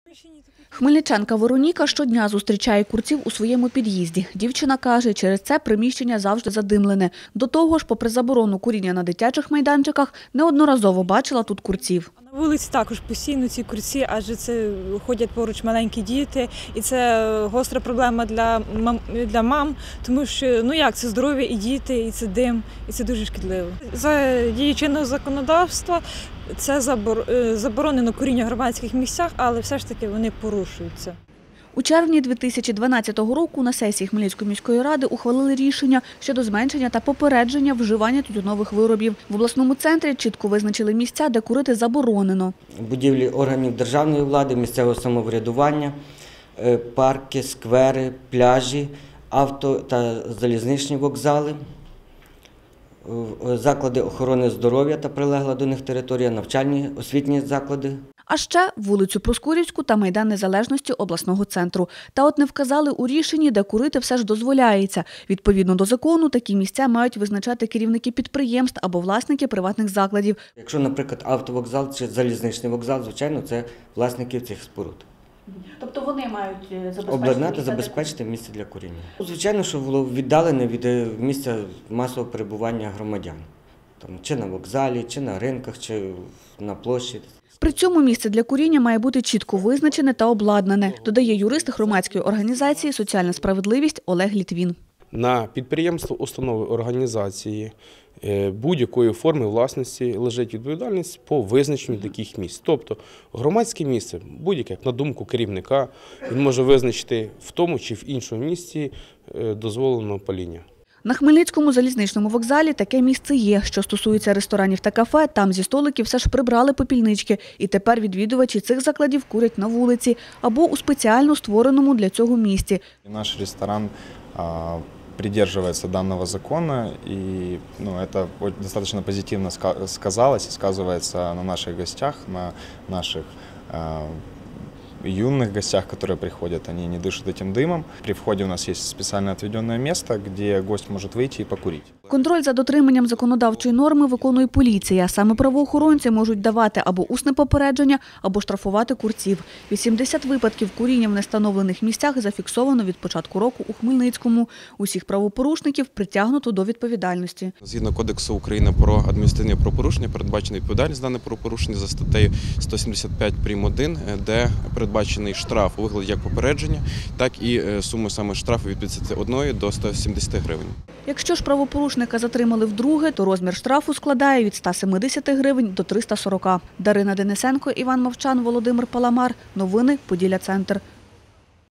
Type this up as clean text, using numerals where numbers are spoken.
Хмельничанка Вероніка щодня зустрічає курців у своєму під'їзді. Дівчина каже, через це приміщення завжди задимлене. До того ж, попри заборону куріння на дитячих майданчиках, неодноразово бачила тут курців. На вулиці також постійно ці курці, адже це ходять поруч маленькі діти. І це гостра проблема для мам, тому що, це здоров'я і діти, і це дим, і це дуже шкідливо. За дією чинного законодавства це заборонено куріння в громадських місцях, але все ж таки вони порушуються. У червні 2012 року на сесії Хмельницької міської ради ухвалили рішення щодо зменшення та попередження вживання тютюнових виробів. В обласному центрі чітко визначили місця, де курити заборонено. Будівлі органів державної влади, місцевого самоврядування, парки, сквери, пляжі, авто- та залізничні вокзали, заклади охорони здоров'я та прилегла до них територія, навчальні, освітні заклади. А ще вулицю Проскурівську та Майдан Незалежності обласного центру. Та от не вказали у рішенні, де курити все ж дозволяється. Відповідно до закону, такі місця мають визначати керівники підприємств або власники приватних закладів. Якщо, наприклад, автовокзал чи залізничний вокзал, звичайно, це власники цих споруд. Тобто вони мають забезпечити місце для куріння. Звичайно, що було віддалене від місця масового перебування громадян. Чи на вокзалі, чи на ринках, чи на площі. При цьому місце для куріння має бути чітко визначене та обладнане, додає юрист громадської організації «Соціальна справедливість» Олег Літвін. На підприємство, установи, організації будь-якої форми власності лежить відповідальність по визначенню таких місць. Тобто громадське місце, будь-яке, на думку керівника, він може визначити в тому чи в іншому місці дозволеного паління. На Хмельницькому залізничному вокзалі таке місце є. Що стосується ресторанів та кафе, там зі столиків все ж прибрали попільнички. І тепер відвідувачі цих закладів курять на вулиці або у спеціально створеному для цього місці. Наш ресторан придерживается данного закона, и это достаточно позитивно сказалось и сказывается на наших гостях, на наших юных гостях, которые приходят, они не дышат этим дымом. При входе у нас есть специально отведенное место, где гость может выйти и покурить. Контроль за дотриманням законодавчої норми виконує поліція. Саме правоохоронці можуть давати або усне попередження, або штрафувати курців. 80 випадків куріння в нестановлених місцях зафіксовано від початку року у Хмельницькому. Усіх правопорушників притягнуто до відповідальності. Згідно Кодексу України про адміністративні правопорушення передбачена відповідальність за дане правопорушення за статтею 175 прим.1, де передбачений штраф у вигляді як попередження, так і суми саме штрафу від 51 до 170 гривень. Якщо ж правопорушника затримали вдруге, то розмір штрафу складає від 170 гривень до 340. Дарина Денисенко, Іван Мовчан, Володимир Паламар. Новини Поділля Центр.